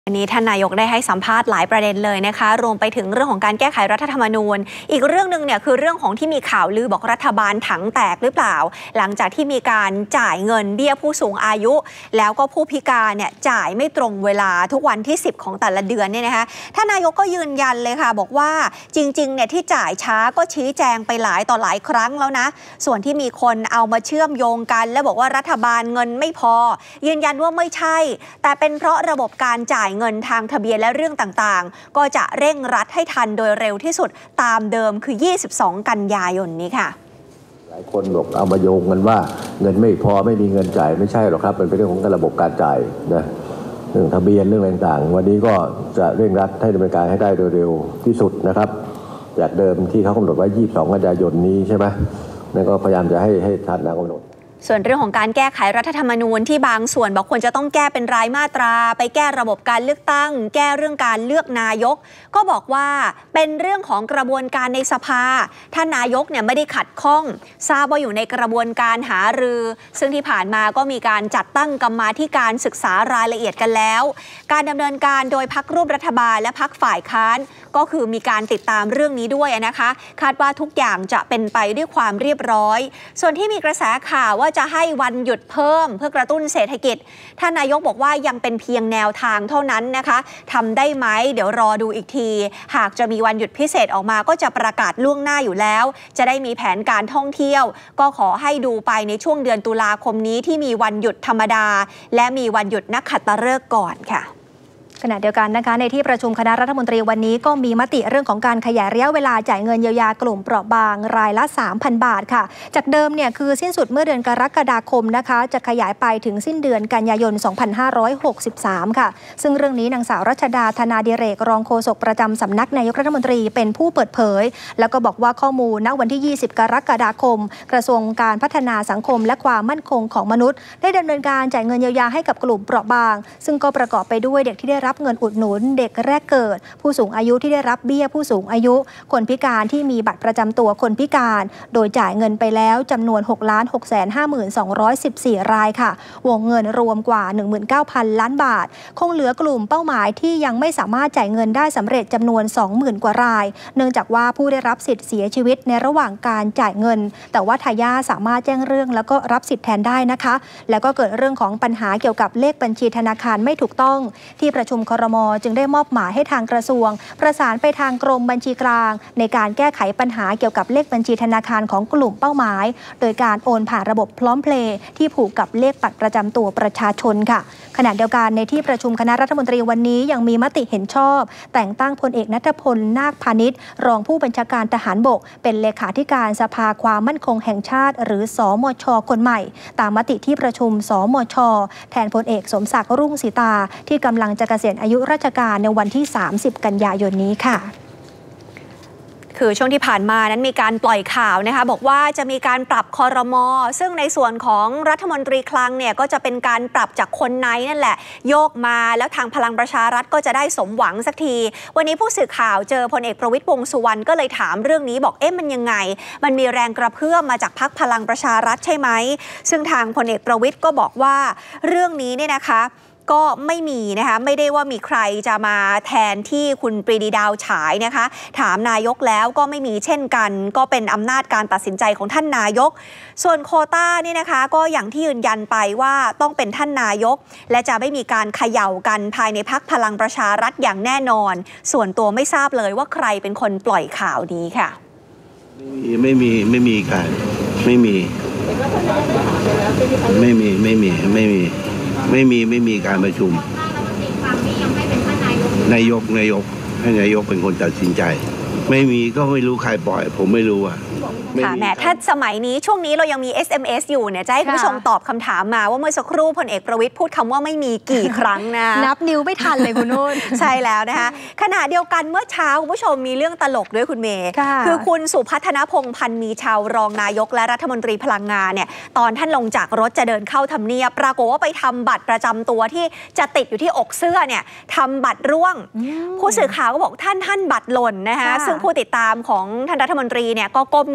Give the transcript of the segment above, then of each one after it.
วันนี้ท่านนายกได้ให้สัมภาษณ์หลายประเด็นเลยนะคะรวมไปถึงเรื่องของการแก้ไขรัฐธรรมนูญอีกเรื่องนึงเนี่ยคือเรื่องของที่มีข่าวลือบอกรัฐบาลถังแตกหรือเปล่าหลังจากที่มีการจ่ายเงินเบี้ยผู้สูงอายุแล้วก็ผู้พิการเนี่ยจ่ายไม่ตรงเวลาทุกวันที่10ของแต่ละเดือนเนี่ยนะคะท่านนายกก็ยืนยันเลยค่ะบอกว่าจริงๆเนี่ยที่จ่ายช้าก็ชี้แจงไปหลายต่อหลายครั้งแล้วนะส่วนที่มีคนเอามาเชื่อมโยงกันและบอกว่ารัฐบาลเงินไม่พอยืนยันว่าไม่ใช่แต่เป็นเพราะระบบการจ่ายเงินทางทะเบียนและเรื่องต่างๆก็จะเร่งรัดให้ทันโดยเร็วที่สุดตามเดิมคือ22กันยายนนี้ค่ะหลายคนบอกเอามาโยงกันว่าเงินไม่พอไม่มีเงินจ่ายไม่ใช่หรอกครับมันเป็นเรื่องของระบบการจ่ายนะเรื่องทะเบียนเรื่องต่างๆวันนี้ก็จะเร่งรัดให้ดำเนินการให้ได้โดยเร็วที่สุดนะครับจากเดิมที่เขากำหนดไว้22กันยายนนี้ใช่ไหมนั่นก็พยายามจะให้ทันตามกำหนดส่วนเรื่องของการแก้ไขรัฐธรรมนูญที่บางส่วนบอกควรจะต้องแก้เป็นรายมาตราไปแก้ระบบการเลือกตั้งแก้เรื่องการเลือกนายกก็บอกว่าเป็นเรื่องของกระบวนการในสภาท่านนายกเนี่ยไม่ได้ขัดข้องทราบว่าอยู่ในกระบวนการหารือซึ่งที่ผ่านมาก็มีการจัดตั้งกรรมาธิการศึกษารายละเอียดกันแล้วการดำเนินการโดยพรรคร่วมรัฐบาลและพรรคฝ่ายค้านก็คือมีการติดตามเรื่องนี้ด้วยนะคะคาดว่าทุกอย่างจะเป็นไปด้วยความเรียบร้อยส่วนที่มีกระแสข่าวว่าจะให้วันหยุดเพิ่มเพื่อกระตุ้นเศรษฐกิจท่านนายกบอกว่ายังเป็นเพียงแนวทางเท่านั้นนะคะทำได้ไหมเดี๋ยวรอดูอีกทีหากจะมีวันหยุดพิเศษออกมาก็จะประกาศล่วงหน้าอยู่แล้วจะได้มีแผนการท่องเที่ยวก็ขอให้ดูไปในช่วงเดือนตุลาคมนี้ที่มีวันหยุดธรรมดาและมีวันหยุดนักขัตฤกษ์ก่อนค่ะขณะเดียวกันนะคะในที่ประชุมคณะรัฐมนตรีวันนี้ก็มีมติเรื่องของการขยายระยะเวลาจ่ายเงินเยียวยากลุ่มเปราะบางรายละ 3,000 บาทค่ะจากเดิมเนี่ยคือสิ้นสุดเมื่อเดือนกรกฎาคมนะคะจะขยายไปถึงสิ้นเดือนกันยายน 2563 ค่ะซึ่งเรื่องนี้นางสาวรัชดาธนาดิเรกรองโฆษกประจำสำนักนายกรัฐมนตรีเป็นผู้เปิดเผยแล้วก็บอกว่าข้อมูลณวันที่ 20 กรกฎาคมกระทรวงการพัฒนาสังคมและความมั่นคงของมนุษย์ได้ดำเนินการจ่ายเงินเยียวยาให้กับกลุ่มเปราะบางซึ่งก็ประกอบไปด้วยเด็กที่ได้รับเงินอุดหนุนเด็กแรกเกิดผู้สูงอายุที่ได้รับเบี้ยผู้สูงอายุคนพิการที่มีบัตรประจำตัวคนพิการโดยจ่ายเงินไปแล้วจำนวน 6,650,214 รายค่ะวงเงินรวมกว่า 19,000 ล้านบาทคงเหลือกลุ่มเป้าหมายที่ยังไม่สามารถจ่ายเงินได้สำเร็จจำนวน 20,000 กว่ารายเนื่องจากว่าผู้ได้รับสิทธิ์เสียชีวิตในระหว่างการจ่ายเงินแต่ว่าทายาทสามารถแจ้งเรื่องแล้วก็รับสิทธิ์แทนได้นะคะแล้วก็เกิดเรื่องของปัญหาเกี่ยวกับเลขบัญชีธนาคารไม่ถูกต้องที่ประชุมครม.จึงได้มอบหมายให้ทางกระทรวงประสานไปทางกรมบัญชีกลางในการแก้ไขปัญหาเกี่ยวกับเลขบัญชีธนาคารของกลุ่มเป้าหมายโดยการโอนผ่านระบบพร้อมเพลย์ที่ผูกกับเลขบัตรประจำตัวประชาชนค่ะขณะเดียวกันในที่ประชุมคณะรัฐมนตรีวันนี้ยังมีมติเห็นชอบแต่งตั้งพลเอกณัฐพลนาคพาณิชย์รองผู้บัญชาการทหารบกเป็นเลขาธิการสภาความมั่นคงแห่งชาติหรือสมช.คนใหม่ตามมติที่ประชุมสมช.แทนพลเอกสมศักดิ์รุ่งสีตาที่กำลังจะเกษียณอายุราชการในวันที่30 กันยายนนี้ค่ะคือช่วงที่ผ่านมานั้นมีการปล่อยข่าวนะคะบอกว่าจะมีการปรับครม.ซึ่งในส่วนของรัฐมนตรีคลังเนี่ยก็จะเป็นการปรับจากคนในนั่นแหละโยกมาแล้วทางพลังประชารัฐก็จะได้สมหวังสักทีวันนี้ผู้สื่อข่าวเจอพลเอกประวิตร วงษ์สุวรรณก็เลยถามเรื่องนี้บอกมันยังไงมันมีแรงกระเพื่อมมาจากพรรคพลังประชารัฐใช่ไหมซึ่งทางพลเอกประวิตรก็บอกว่าเรื่องนี้เนี่ยนะคะก็ไม่มีนะคะไม่ได้ว่ามีใครจะมาแทนที่คุณปรีดีดาวฉายนะคะถามนายกแล้วก็ไม่มีเช่นกันก็เป็นอำนาจการตัดสินใจของท่านนายกส่วนโควต้านี่นะคะก็อย่างที่ยืนยันไปว่าต้องเป็นท่านนายกและจะไม่มีการเขย่ากันภายในพรรคพลังประชารัฐอย่างแน่นอนส่วนตัวไม่ทราบเลยว่าใครเป็นคนปล่อยข่าวนี้ค่ะไม่มีการไม่มีการประชุมนายกให้นายกเป็นคนตัดสินใจไม่มีก็ไม่รู้ใครปล่อยผมไม่รู้อ่ะค่ะแหมถ้าสมัยนี้ช่วงนี้เรายังมี SMS อยู่เนี่ยจะให้คุณผู้ชมตอบคำถามมาว่าเมื่อสักครู่พลเอกประวิตรพูดคำว่าไม่มีกี่ครั้งนะนับนิ้วไม่ทันเลยคุณนุ่นใช่แล้วนะคะขณะเดียวกันเมื่อเช้าคุณผู้ชมมีเรื่องตลกด้วยคุณเมย์คือคุณสุพัฒนพงษ์พันธ์มีชาวรองนายกและรัฐมนตรีพลังงานเนี่ยตอนท่านลงจากรถจะเดินเข้าทำเนียบปรากฏว่าไปทำบัตรประจำตัวที่จะติดอยู่ที่อกเสื้อเนี่ยทำบัตรร่วงผู้สื่อข่าวก็บอกท่านบัตรหล่นนะคะซึ่งผู้ติดตามของท่านรัฐมนตรีเนี่ยก็ก้ม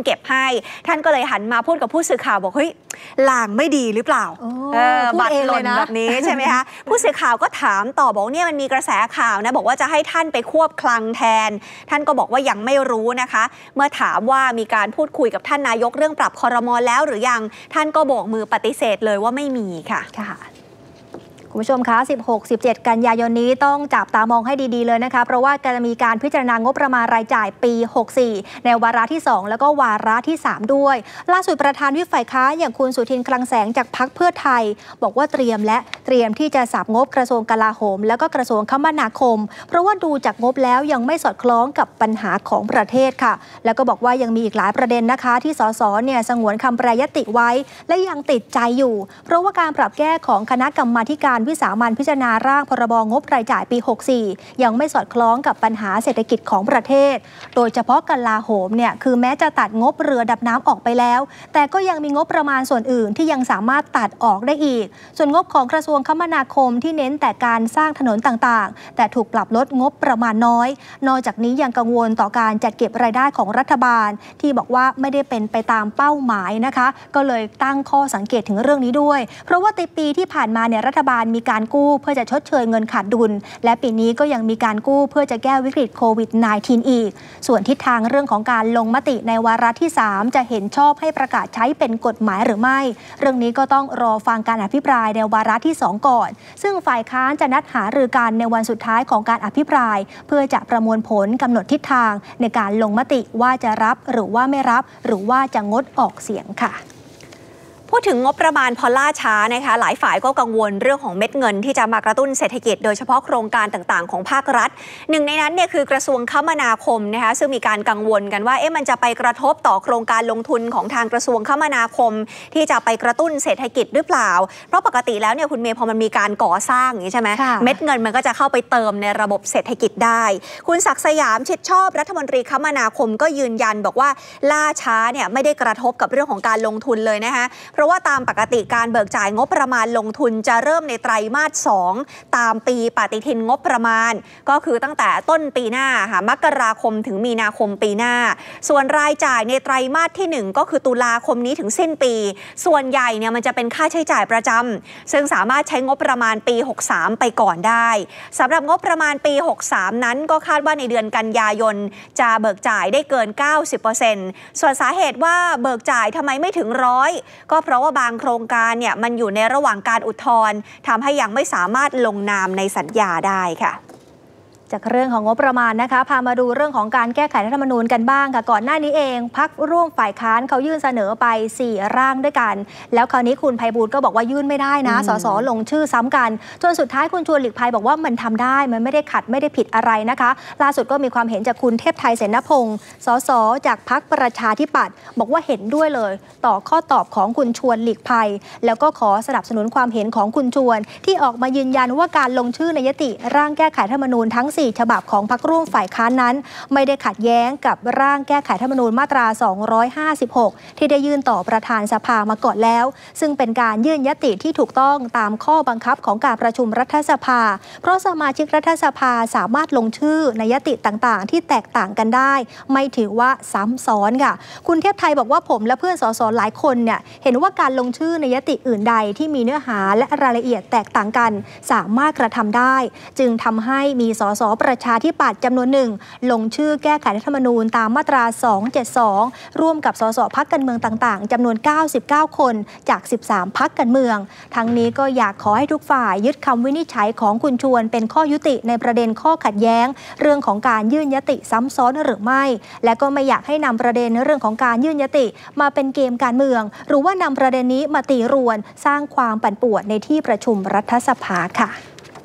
เก็บให้ท่านก็เลยหันมาพูดกับผู้สื่อข่าวบอกเฮ้ยลางไม่ดีหรือเปล่าบัตรหล่นแบบนี้ใช่ไหมคะผู้สื่อข่าวก็ถามต่อบอกเนี่ยมันมีกระแสข่าวนะบอกว่าจะให้ท่านไปควบคลังแทนท่านก็บอกว่ายังไม่รู้นะคะเมื่อถามว่ามีการพูดคุยกับท่านนายกเรื่องปรับครม.แล้วหรือยังท่านก็โบกมือปฏิเสธเลยว่าไม่มีค่ะคุณผู้ชมคะ 16-17 กันยายนนี้ต้องจับตามองให้ดีๆเลยนะคะเพราะว่าจะมีการพิจารณางบประมาณรายจ่ายปี 64 ในวาระที่ 2 แล้วก็วาระที่ 3 ด้วยล่าสุดประธานวิปฝ่ายค้านอย่างคุณสุทินคลังแสงจากพรรคเพื่อไทยบอกว่าเตรียมที่จะสับงบกระทรวงกลาโหมแล้วก็กระทรวงคมนาคมเพราะว่าดูจากงบแล้วยังไม่สอดคล้องกับปัญหาของประเทศค่ะแล้วก็บอกว่ายังมีอีกหลายประเด็นนะคะที่สสเนี่ยสงวนคำแปรยติไว้และยังติดใจอยู่เพราะว่าการปรับแก้ของคณะกรรมาธิการวิสามัญพิจารณาร่างพรบงบรายจ่ายปี 64 ยังไม่สอดคล้องกับปัญหาเศรษฐกิจของประเทศโดยเฉพาะกลาโหมเนี่ยคือแม้จะตัดงบเรือดำน้ำออกไปแล้วแต่ก็ยังมีงบประมาณส่วนอื่นที่ยังสามารถตัดออกได้อีกส่วนงบของกระทรวงคมนาคมที่เน้นแต่การสร้างถนนต่างๆแต่ถูกปรับลดงบประมาณน้อยนอกจากนี้ยังกังวลต่อการจัดเก็บรายได้ของรัฐบาลที่บอกว่าไม่ได้เป็นไปตามเป้าหมายนะคะก็เลยตั้งข้อสังเกตถึงเรื่องนี้ด้วยเพราะว่าในปีที่ผ่านมาเนี่ยรัฐบาลมีการกู้เพื่อจะชดเชยเงินขาดดุลและปีนี้ก็ยังมีการกู้เพื่อจะแก้วิกฤตโควิด -19 อีกส่วนทิศทางเรื่องของการลงมติในวาระที่ 3 จะเห็นชอบให้ประกาศใช้เป็นกฎหมายหรือไม่เรื่องนี้ก็ต้องรอฟังการอภิปรายในวาระที่ 2 ก่อนซึ่งฝ่ายค้านจะนัดหารือกันในวันสุดท้ายของการอภิปรายเพื่อจะประมวลผลกำหนดทิศทางในการลงมติว่าจะรับหรือว่าไม่รับหรือว่าจะงดออกเสียงค่ะพูดถึงงบประมาณพอล่าช้านะคะหลายฝ่ายก็กังวลเรื่องของเม็ดเงินที่จะมากระตุ้นเศรษฐกิจโดยเฉพาะโครงการต่างๆของภาครัฐหนึ่งในนั้นเนี่ยคือกระทรวงคมนาคมนะคะซึ่งมีการกังวลกันว่ามันจะไปกระทบต่อโครงการลงทุนของทางกระทรวงคมนาคมที่จะไปกระตุ้นเศรษฐกิจหรือเปล่าเพราะปกติแล้วเนี่ยคุณเมย์พอมันมีการก่อสร้างอย่างนี้ใช่ไหมเม็ดเงินมันก็จะเข้าไปเติมในระบบเศรษฐกิจได้คุณศักดิ์สยามชิดชอบรัฐมนตรีคมนาคมก็ยืนยันบอกว่าล่าช้าเนี่ยไม่ได้กระทบกับเรื่องของการลงทุนเลยนะคะเพราะว่าตามปกติการเบิกจ่ายงบประมาณลงทุนจะเริ่มในไตรมาส 2ตามปีปฏิทินงบประมาณก็คือตั้งแต่ต้นปีหน้าค่ะมกราคมถึงมีนาคมปีหน้าส่วนรายจ่ายในไตรมาสที่1ก็คือตุลาคมนี้ถึงสิ้นปีส่วนใหญ่เนี่ยมันจะเป็นค่าใช้จ่ายประจำซึ่งสามารถใช้งบประมาณปี 63ไปก่อนได้สำหรับงบประมาณปี 63นั้นก็คาดว่าในเดือนกันยายนจะเบิกจ่ายได้เกิน 90% ส่วนสาเหตุว่าเบิกจ่ายทำไมไม่ถึง100ก็เพราะว่าบางโครงการเนี่ยมันอยู่ในระหว่างการอุทธรณ์ทำให้ยังไม่สามารถลงนามในสัญญาได้ค่ะจากเรื่องของงบประมาณนะคะพามาดูเรื่องของการแก้ไขรัฐธรรมนูญกันบ้างค่ะก่อนหน้านี้เองพรรคร่วมฝ่ายค้านเขายื่นเสนอไป4ร่างด้วยกันแล้วคราวนี้คุณไพบูลย์ก็บอกว่ายื่นไม่ได้นะสสลงชื่อซ้ำกันจนสุดท้ายคุณชวนหลีกภัยบอกว่ามันทำได้มันไม่ได้ขัดไม่ได้ผิดอะไรนะคะล่าสุดก็มีความเห็นจากคุณเทพไทยเสนพงศ์สสจากพรรคประชาธิปัตย์บอกว่าเห็นด้วยเลยต่อข้อตอบของคุณชวนหลีกภัยแล้วก็ขอสนับสนุนความเห็นของคุณชวนที่ออกมายืนยันว่าการลงชื่อในยติร่างแก้ไขรัฐธรรมนูญทั้ง4ฉบับของพรรคร่วมฝ่ายค้านนั้นไม่ได้ขัดแย้งกับร่างแก้ไขรัฐธรรมนูญมาตรา 256 ที่ได้ยื่นต่อประธานสภามาก่อนแล้วซึ่งเป็นการยื่นยติที่ถูกต้องตามข้อบังคับของการประชุมรัฐสภาเพราะสมาชิกรัฐสภาสามารถลงชื่อในยติต่างๆที่แตกต่างกันได้ไม่ถือว่าซ้ำซ้อนค่ะคุณเทพไทยบอกว่าผมและเพื่อนสสหลายคนเนี่ยเห็นว่าการลงชื่อในยติอื่นใดที่มีเนื้อหาและรายละเอียดแตกต่างกันสามารถกระทำได้จึงทำให้มีสสประชาธิปัตย์จำนวนหนึ่งลงชื่อแก้ไขรัฐธรรมนูญตามมาตรา 272 ร่วมกับสสพรรคการเมืองต่างๆจำนวน 99 คนจาก 13 พรรคการเมืองทั้งนี้ก็อยากขอให้ทุกฝ่ายยึดคำวินิจฉัยของคุณชวนเป็นข้อยุติในประเด็นข้อขัดแย้งเรื่องของการยื่นยติซ้ำซ้อนหรือไม่และก็ไม่อยากให้นำประเด็นเรื่องของการยื่นยติมาเป็นเกมการเมืองหรือว่านำประเด็นนี้มาตีรวนสร้างความปั่นป่วนในที่ประชุมรัฐสภาค่ะ